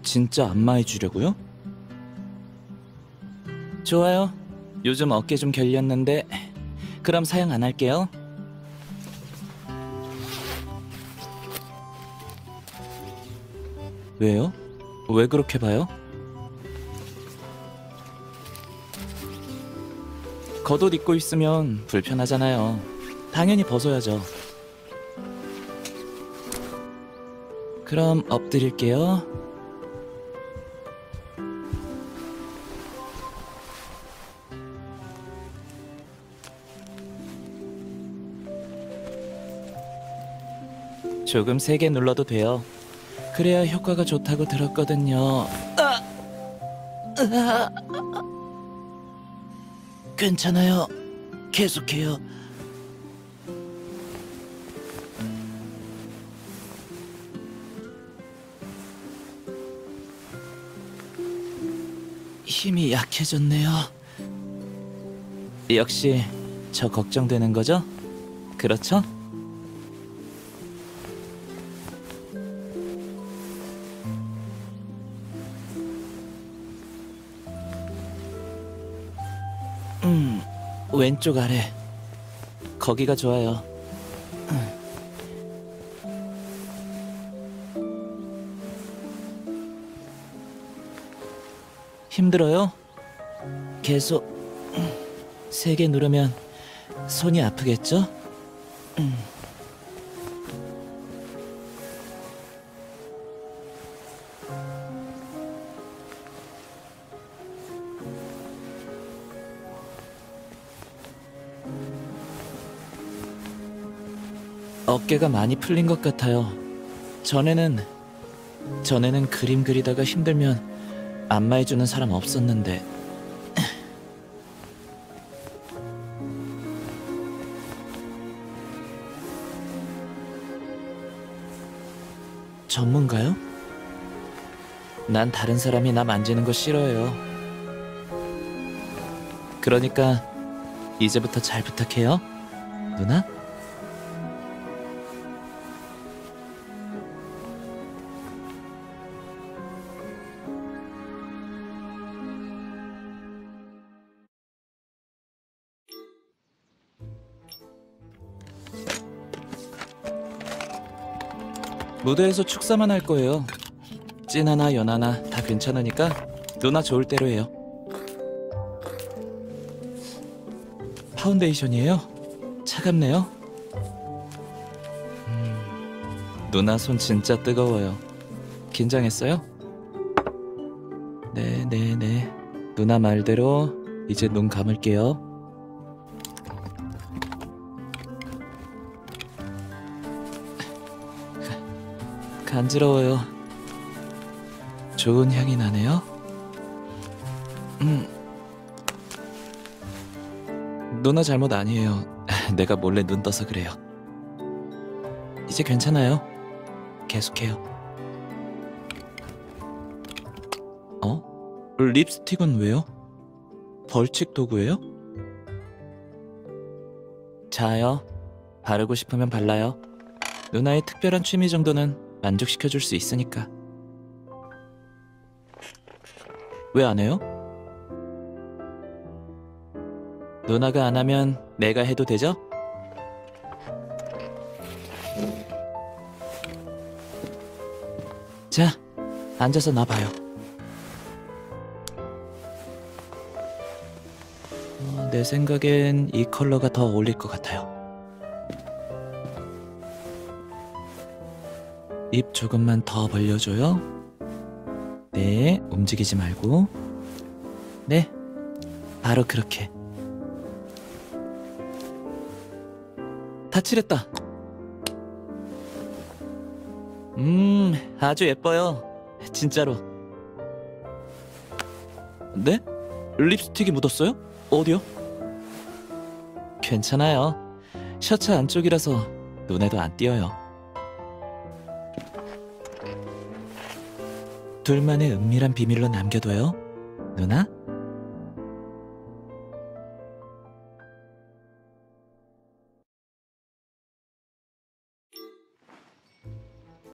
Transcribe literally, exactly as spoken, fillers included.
진짜 안마해주려고요? 좋아요. 요즘 어깨 좀 결렸는데 그럼 사양 안 할게요. 왜요? 왜 그렇게 봐요? 겉옷 입고 있으면 불편하잖아요. 당연히 벗어야죠. 그럼 엎드릴게요. 조금 세게 눌러도 돼요. 그래야 효과가 좋다고 들었거든요. 아! 아! 괜찮아요. 계속해요. 힘이 약해졌네요. 역시 저 걱정되는 거죠? 그렇죠? 음, 왼쪽 아래. 거기가 좋아요. 힘들어요? 계속 세게 누르면 손이 아프겠죠? 어깨가 많이 풀린 것 같아요. 전에는 전에는 그림 그리다가 힘들면 안마해주는 사람 없었는데. 전문가요? 난 다른 사람이 나 만지는 거 싫어해요. 그러니까 이제부터 잘 부탁해요, 누나? 무대에서 축사만 할 거예요. 찐 하나 연 하나 다 괜찮으니까 누나 좋을 대로 해요. 파운데이션이에요? 차갑네요. 음, 누나 손 진짜 뜨거워요. 긴장했어요? 네네네. 누나 말대로 이제 눈 감을게요. 간지러워요. 좋은 향이 나네요. 음. 누나 잘못 아니에요. 내가 몰래 눈 떠서 그래요. 이제 괜찮아요. 계속해요. 어? 립스틱은 왜요? 벌칙 도구예요? 자요. 바르고 싶으면 발라요. 누나의 특별한 취미 정도는 만족시켜줄 수 있으니까. 왜 안 해요? 누나가 안 하면 내가 해도 되죠? 자, 앉아서 놔봐요. 어, 내 생각엔 이 컬러가 더 어울릴 것 같아요. 입 조금만 더 벌려줘요. 네, 움직이지 말고. 네, 바로 그렇게. 다 칠했다. 음, 아주 예뻐요. 진짜로. 네? 립스틱이 묻었어요? 어디요? 괜찮아요. 셔츠 안쪽이라서 눈에도 안 띄어요. 둘만의 은밀한 비밀로 남겨둬요, 누나.